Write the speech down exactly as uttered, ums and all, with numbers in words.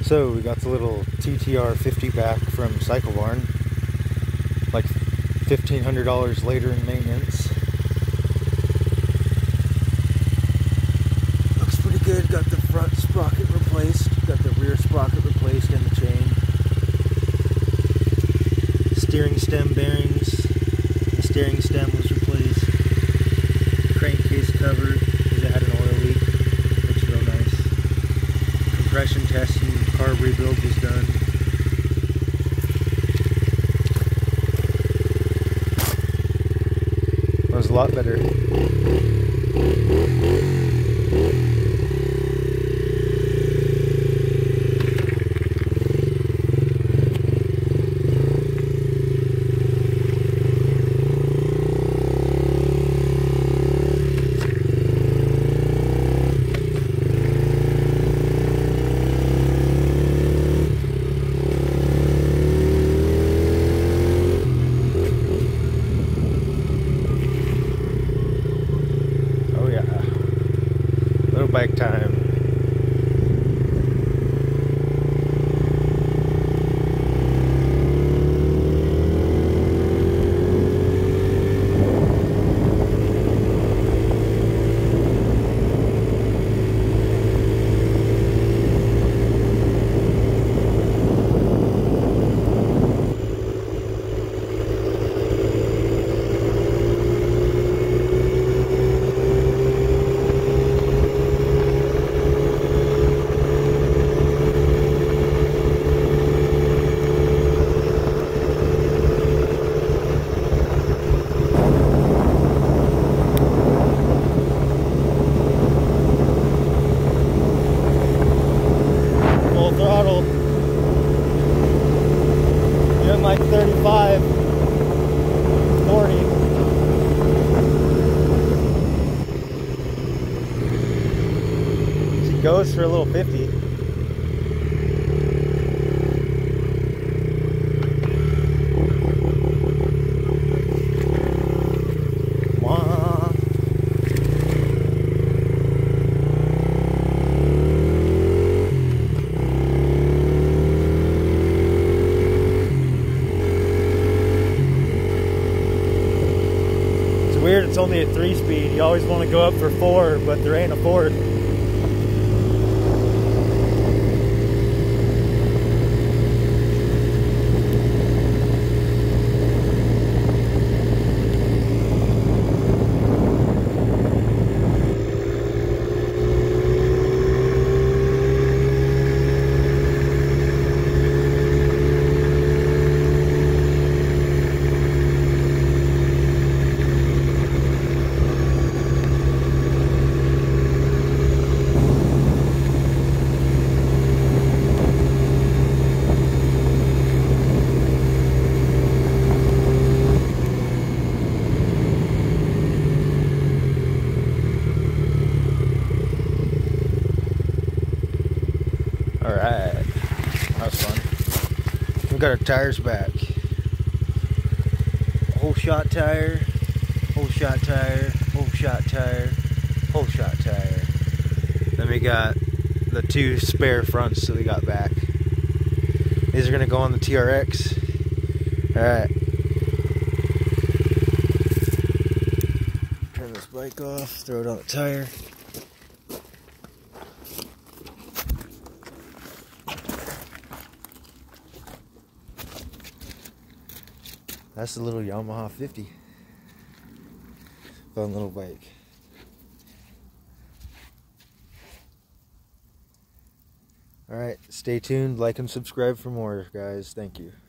So we got the little T T R fifty back from Cycle Barn, like fifteen hundred dollars later in maintenance. Looks pretty good. Got the front sprocket replaced, got the rear sprocket replaced and the chain. Steering stem bearings, the steering stem was replaced. Crankcase cover, because it had an oil leak. Looks real nice. Compression testing, carb rebuild was done. That was a lot better. Bike time. Throttle. Doing like thirty-five, forty. She goes for a little fifty. Weird, it's only a three speed. You always want to go up for four, but there ain't a fourth. Alright, that was fun. We got our tires back. Whole shot tire, whole shot tire, whole shot tire, whole shot tire. Then we got the two spare fronts that we got back. These are going to go on the T R X. Alright. Turn this bike off, throw it on the tire. That's the little Yamaha fifty. Fun little bike. Alright, stay tuned, like and subscribe for more, guys. Thank you.